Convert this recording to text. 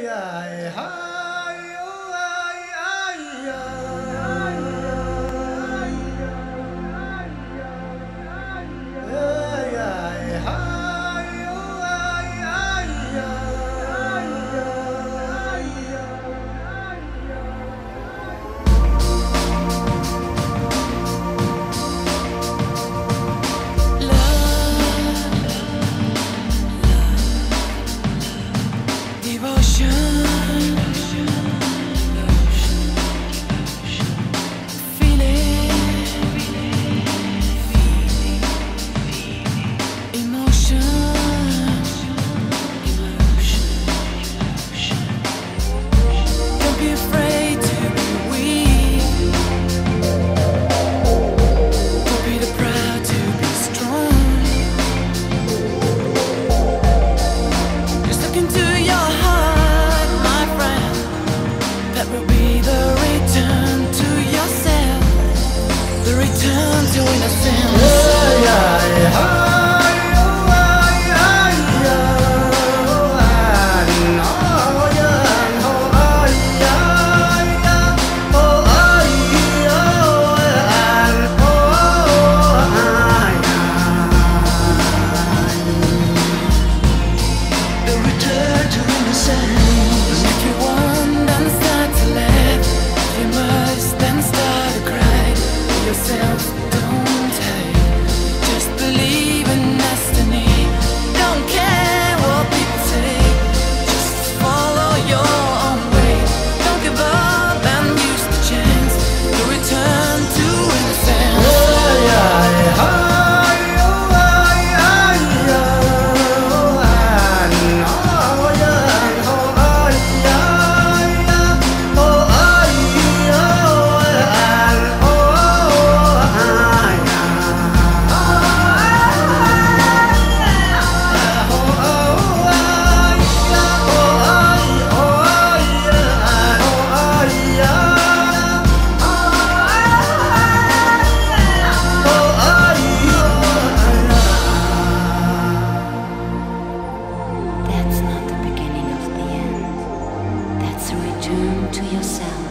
Return to innocence. Don't hate, just believe in destiny. Don't care what people say, just follow your own way. Don't give up and use the chance to return to innocence. That's not the beginning of the end. That's a return to yourself.